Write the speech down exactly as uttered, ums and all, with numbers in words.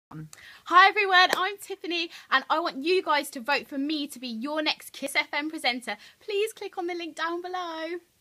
Hi everyone, I'm Tiffany and I want you guys to vote for me to be your next Kiss F M presenter. Please click on the link down below.